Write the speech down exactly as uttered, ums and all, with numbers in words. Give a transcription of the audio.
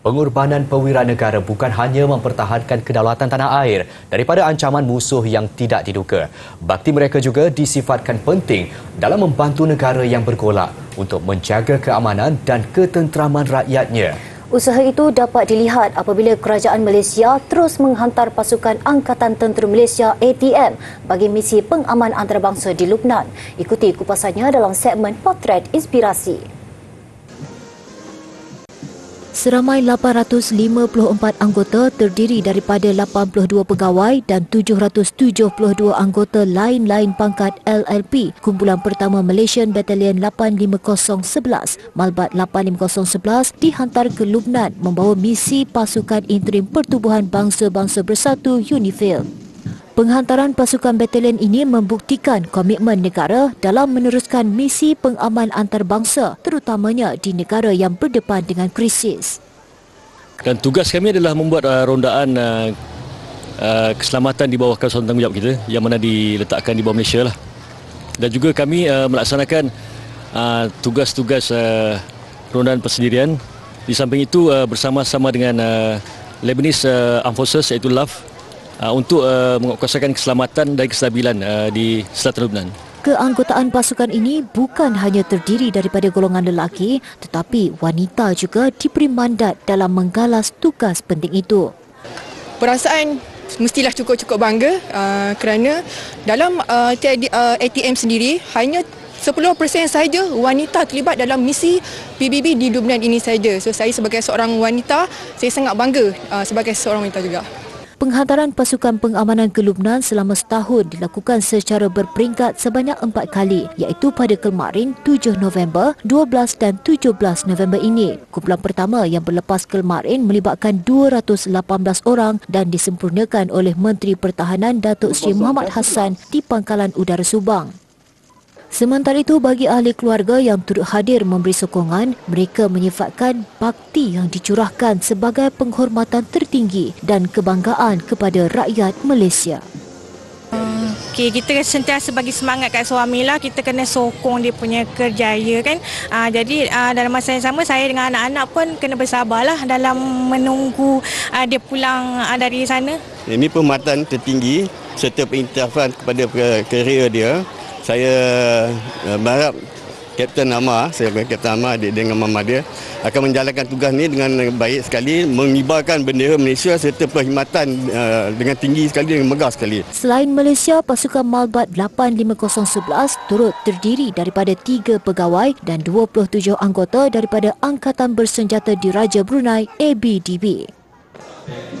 Pengorbanan perwira negara bukan hanya mempertahankan kedaulatan tanah air daripada ancaman musuh yang tidak diduga. Bakti mereka juga disifatkan penting dalam membantu negara yang bergolak untuk menjaga keamanan dan ketenteraman rakyatnya. Usaha itu dapat dilihat apabila kerajaan Malaysia terus menghantar pasukan Angkatan Tentera Malaysia A T M bagi misi pengaman antarabangsa di Lubnan. Ikuti kupasannya dalam segmen Potret Inspirasi. Seramai lapan ratus lima puluh empat anggota terdiri daripada lapan puluh dua pegawai dan tujuh ratus tujuh puluh dua anggota lain-lain pangkat L L P Kumpulan Pertama Malaysian Battalion lapan lima kosong sebelas Malbat lapan lima kosong sebelas dihantar ke Lubnan membawa misi pasukan interim Pertubuhan Bangsa-Bangsa Bersatu UNIFIL. Penghantaran pasukan batalion ini membuktikan komitmen negara dalam meneruskan misi pengaman antarabangsa terutamanya di negara yang berdepan dengan krisis. Dan tugas kami adalah membuat uh, rondaan uh, uh, keselamatan di bawah kawasan tanggungjawab kita yang mana diletakkan di bawah Malaysia lah. Dan juga kami uh, melaksanakan uh, tugas-tugas uh, rondaan persendirian. Di samping itu uh, bersama-sama dengan uh, Lebanese uh, Armed Forces iaitu L A F Uh, untuk uh, menguatkuasakan keselamatan dan kestabilan uh, di selatan Lubnan. Keanggotaan pasukan ini bukan hanya terdiri daripada golongan lelaki tetapi wanita juga diberi mandat dalam menggalas tugas penting itu. Perasaan mestilah cukup-cukup bangga uh, kerana dalam uh, A T M sendiri hanya sepuluh peratus sahaja wanita terlibat dalam misi P B B di Lubnan ini saja. So saya sebagai seorang wanita, saya sangat bangga uh, sebagai seorang wanita juga. Penghantaran pasukan pengamanan ke Lubnan selama setahun dilakukan secara berperingkat sebanyak empat kali iaitu pada kemarin tujuh November, dua belas dan tujuh belas November ini. Kumpulan pertama yang berlepas kemarin melibatkan dua ratus lapan belas orang dan disempurnakan oleh Menteri Pertahanan Datuk Seri Muhammad Hassan di Pangkalan Udara Subang. Sementara itu, bagi ahli keluarga yang turut hadir memberi sokongan, mereka menyifatkan bakti yang dicurahkan sebagai penghormatan tertinggi dan kebanggaan kepada rakyat Malaysia. Okay, kita sentiasa bagi semangat kat suami lah, kita kena sokong dia punya kerjaya kan. Uh, jadi uh, dalam masa yang sama saya dengan anak-anak pun kena bersabarlah dalam menunggu uh, dia pulang uh, dari sana. Ini penghormatan tertinggi serta pengiktirafan kepada kerjaya dia. Saya berharap Kapten Amar, saya Kapten Amar dengan mama dia akan menjalankan tugas ini dengan baik sekali, mengibarkan bendera Malaysia serta perkhidmatan uh, dengan tinggi sekali dan megah sekali. Selain Malaysia, pasukan Malbat lapan lima kosong sebelas turut terdiri daripada tiga pegawai dan dua puluh tujuh anggota daripada Angkatan Bersenjata Diraja Brunei A B D B.